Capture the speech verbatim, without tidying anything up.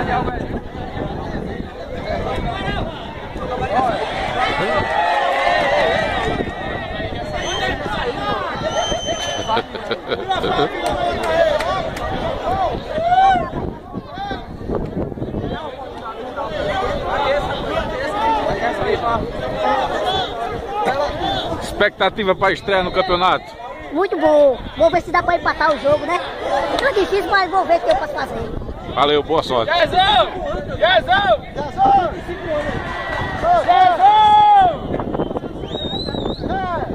Expectativa para a estreia no campeonato? Muito bom. Vou ver se dá para empatar o jogo, né? É difícil, mas vou ver o que eu posso fazer. Valeu, boa sorte. Jezão! Jezão! Jezão! Jezão!